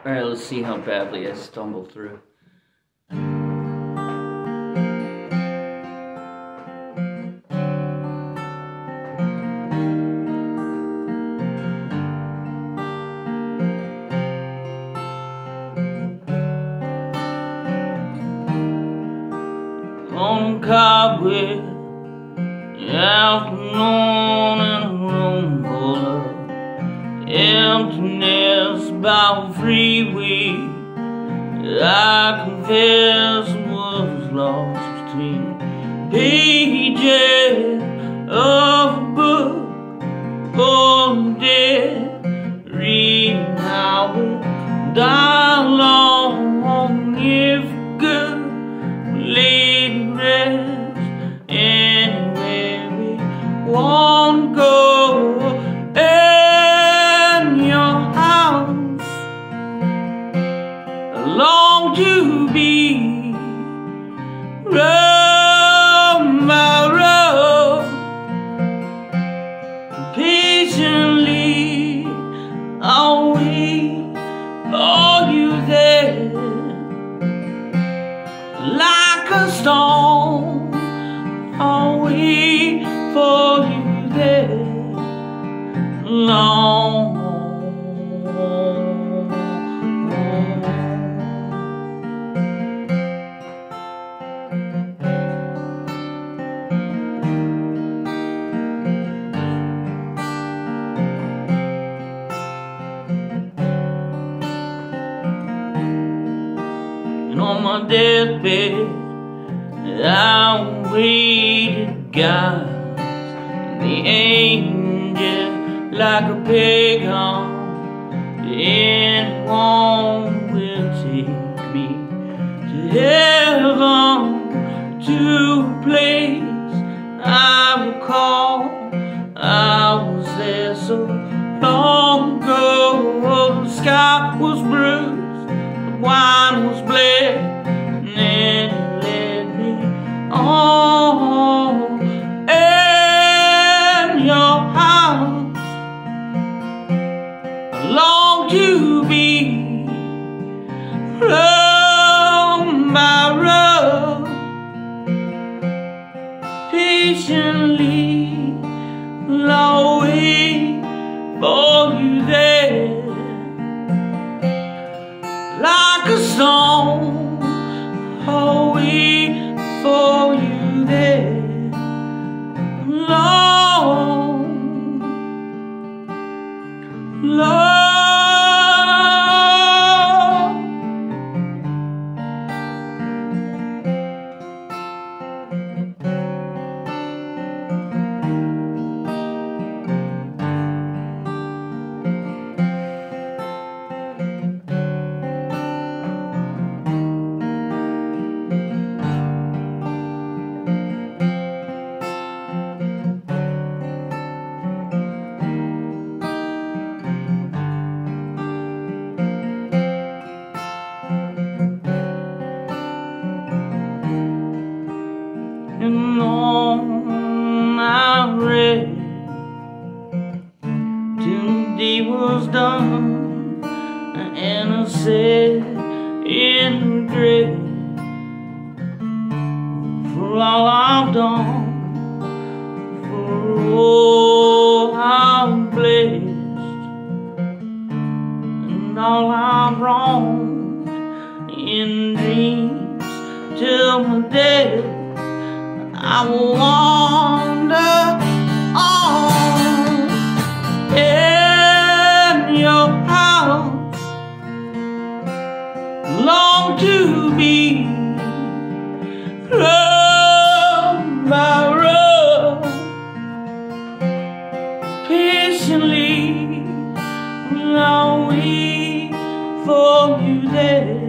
Alright, let's see how badly I stumble through. On a cobweb, afternoon in a room full of emptiness by a freeway. I confess I was lost between pages of a book for dead, reading how we die alone if good. Lay to rest anywhere we want to go, in your house. I long to be row by row, patiently I'll wait for you there. Like a stone, I'll wait for you there. Long. And on my deathbed, I waited, God, the angel like a pagan. Anyone will take me to heaven, to a place I recall. I was there so long ago. The sky was bruised, the wine was bled, and then it led me on in your house. I long to be row by row, patiently I'll wait for you there. Like a stone, I'll wait for you there. Long, long. And on I read till the deed was done, and I said in regret for all I've done, for all I'm blessed, and all I've wronged in dreams till my death. I will wander on in your house, long to be row by row, patiently I'll wait for you there.